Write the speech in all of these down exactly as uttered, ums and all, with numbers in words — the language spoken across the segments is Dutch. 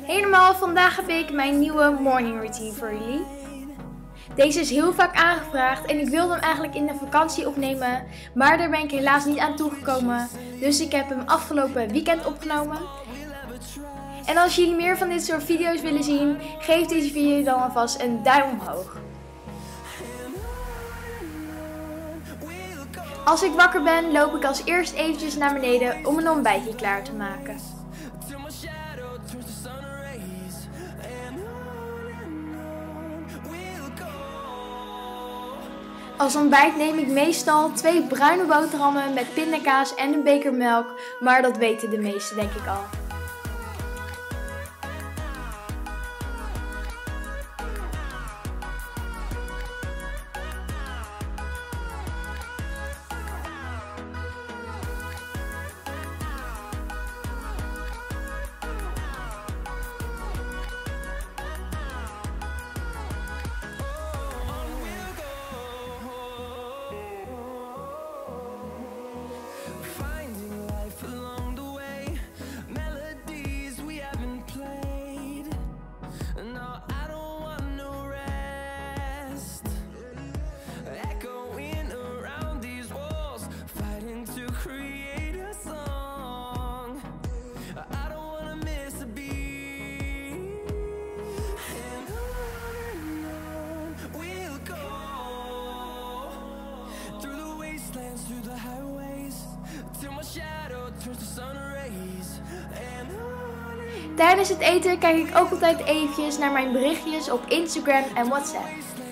Helemaal, vandaag heb ik mijn nieuwe morning routine voor jullie. Deze is heel vaak aangevraagd en ik wilde hem eigenlijk in de vakantie opnemen, maar daar ben ik helaas niet aan toegekomen. Dus ik heb hem afgelopen weekend opgenomen. En als jullie meer van dit soort video's willen zien, geef deze video dan alvast een duim omhoog. Als ik wakker ben, loop ik als eerst eventjes naar beneden om een ontbijtje klaar te maken. Als ontbijt neem ik meestal twee bruine boterhammen met pindakaas en een beker melk, maar dat weten de meesten denk ik al. Tijdens het eten kijk ik ook altijd eventjes naar mijn berichtjes op Instagram en WhatsApp.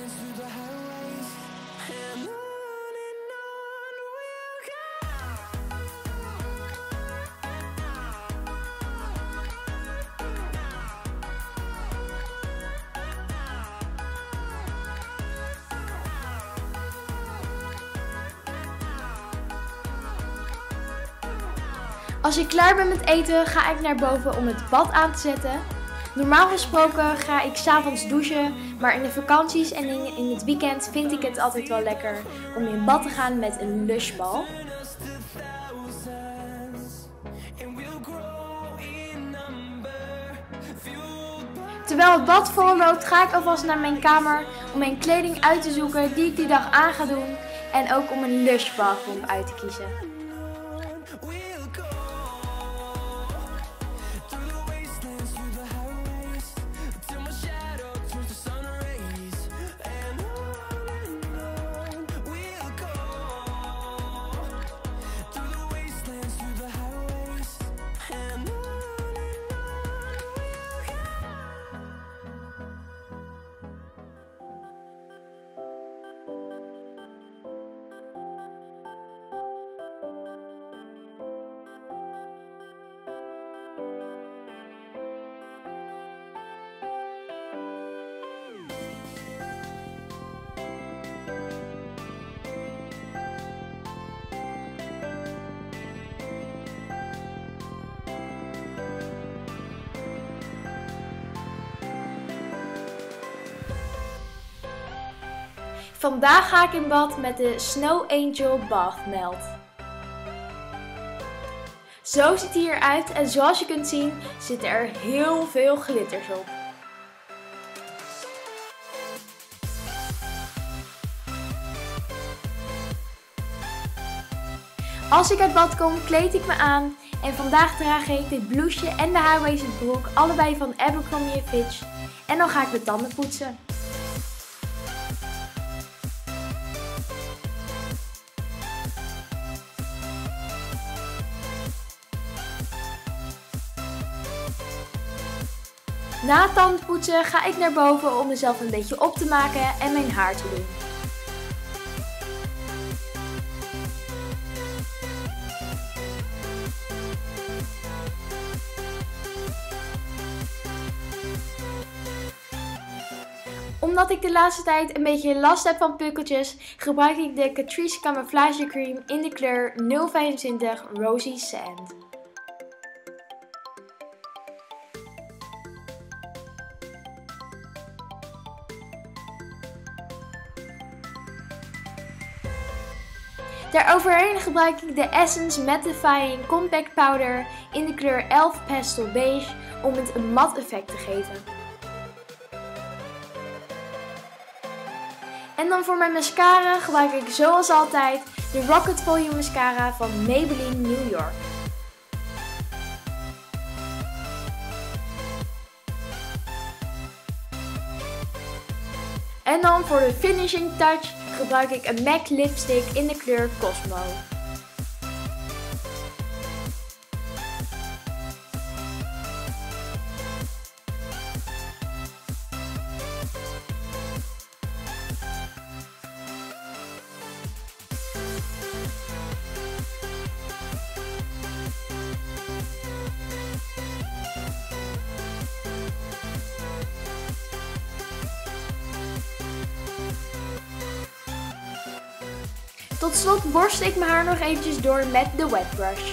Als ik klaar ben met eten, ga ik naar boven om het bad aan te zetten. Normaal gesproken ga ik 's avonds douchen, maar in de vakanties en in, in het weekend vind ik het altijd wel lekker om in bad te gaan met een lushbal. Terwijl het bad volloopt, ga ik alvast naar mijn kamer om mijn kleding uit te zoeken die ik die dag aan ga doen en ook om een lushbalpomp uit te kiezen. Vandaag ga ik in bad met de Snow Angel Bath Melt. Zo ziet hij eruit en zoals je kunt zien zitten er heel veel glitters op. Als ik uit bad kom, kleed ik me aan en vandaag draag ik dit blouseje en de high-waisted broek, allebei van Abercrombie en Fitch. En dan ga ik mijn tanden poetsen. Na het tandenpoetsen ga ik naar boven om mezelf een beetje op te maken en mijn haar te doen. Omdat ik de laatste tijd een beetje last heb van pukkeltjes, gebruik ik de Catrice Camouflage Cream in de kleur nul vijfentwintig Rosy Sand. Daaroverheen gebruik ik de Essence Mattifying Compact Powder in de kleur elf Pastel Beige om het een mat effect te geven. En dan voor mijn mascara gebruik ik zoals altijd de Rocket Volume Mascara van Maybelline New York. En dan voor de finishing touch gebruik ik een M A C lipstick in de kleur Cosmo. Tot slot borstel ik mijn haar nog eventjes door met de wet brush.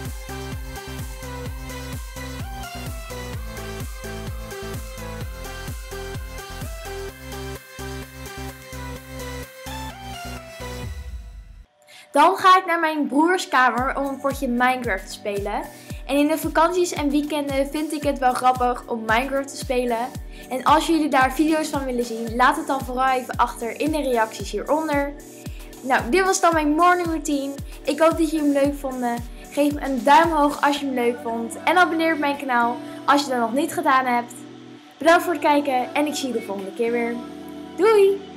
Dan ga ik naar mijn broers kamer om een potje Minecraft te spelen. En in de vakanties en weekenden vind ik het wel grappig om Minecraft te spelen. En als jullie daar video's van willen zien, laat het dan vooral even achter in de reacties hieronder. Nou, dit was dan mijn morning routine. Ik hoop dat jullie hem leuk vonden. Geef me een duim omhoog als je hem leuk vond. En abonneer op mijn kanaal als je dat nog niet gedaan hebt. Bedankt voor het kijken en ik zie je de volgende keer weer. Doei!